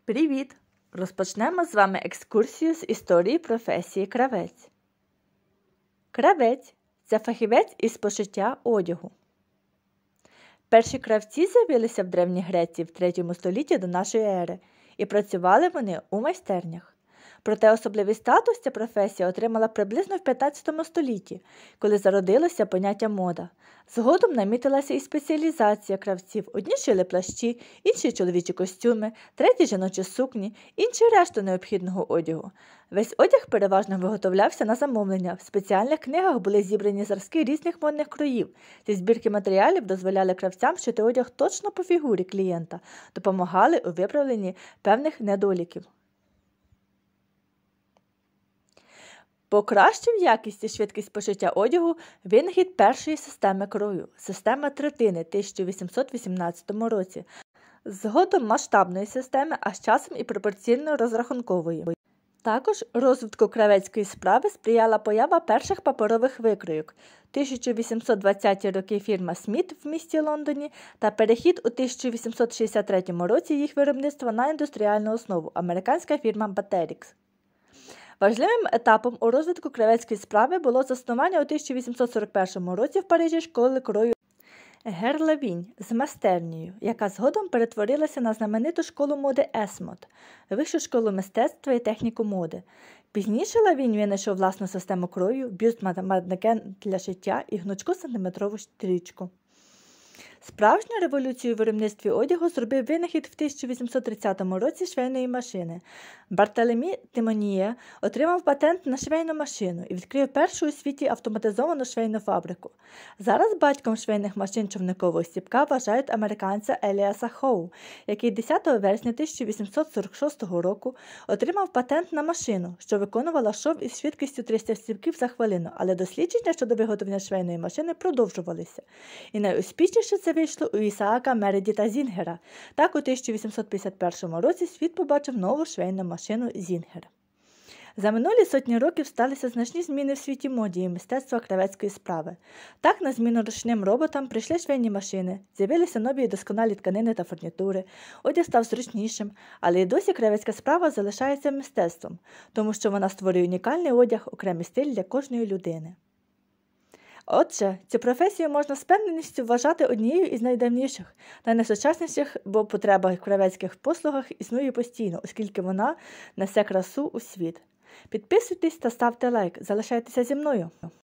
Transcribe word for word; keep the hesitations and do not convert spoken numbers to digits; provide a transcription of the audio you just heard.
Привіт! Розпочнемо з вами екскурсію з історії професії кравець. Кравець – це фахівець із пошиття одягу. Перші кравці з'явилися в Древній Греції в третьому столітті до нашої ери, і працювали вони у майстернях. Проте особливий статус ця професія отримала приблизно в п'ятнадцятому столітті, коли зародилося поняття мода. Згодом намітилася і спеціалізація кравців. Одні шили плащі, інші – чоловічі костюми, треті – жіночі сукні, інші – решту необхідного одягу. Весь одяг переважно виготовлявся на замовлення. В спеціальних книгах були зібрані зразки різних модних кроїв. Ці збірки матеріалів дозволяли кравцям шити одяг точно по фігурі клієнта, допомагали у виправленні певних недоліків. Покращив якість і швидкість пошиття одягу винахід першої системи крою – система третини в тисяча вісімсот вісімнадцятому році, згодом масштабної системи, а з часом і пропорційно розрахункової. Також розвитку кравецької справи сприяла поява перших паперових викройок – тисяча вісімсот двадцяті роки фірма Сміт в місті Лондоні та перехід у тисяча вісімсот шістдесят третьому році їх виробництва на індустріальну основу – американська фірма Батерікс. Важливим етапом у розвитку кравецької справи було заснування у тисяча вісімсот сорок першому році в Парижі школи крою Гер-Лавінь з майстернею, яка згодом перетворилася на знамениту школу моди Есмот – вищу школу мистецтва і техніку моди. Пізніше Лавінь винайшов власну систему крою, бюст-манекен для шиття і гнучку сантиметрову стрічку. Справжню революцію у виробництві одягу зробив винахід в тисяча вісімсот тридцятому році швейної машини. Бартоломє Тимоніє отримав патент на швейну машину і відкрив першу у світі автоматизовану швейну фабрику. Зараз батьком швейних машин човникового стіпка вважають американця Еліаса Хоу, який десятого вересня тисяча вісімсот сорок шостого року отримав патент на машину, що виконувала шов із швидкістю триста стіпків за хвилину, але дослідження щодо виготовлення швейної машини продовжувалися. І найуспішніше це вийшло у Ісаака Мередіта Зінгера. Так, у тисяча вісімсот п'ятдесят першому році світ побачив нову швейну машину Зінгера. За минулі сотні років сталися значні зміни в світі моді і мистецтва кравецької справи. Так, на зміну ручним роботам прийшли швейні машини, з'явилися нові і досконалі тканини та фурнітури, одяг став зручнішим, але й досі кравецька справа залишається мистецтвом, тому що вона створює унікальний одяг, окремий стиль для кожної людини. Отже, цю професію можна з впевненістю вважати однією із найдавніших та найсучасніших, бо потреба в кравецьких послугах існує постійно, оскільки вона несе красу у світ. Підписуйтесь та ставте лайк, залишайтеся зі мною.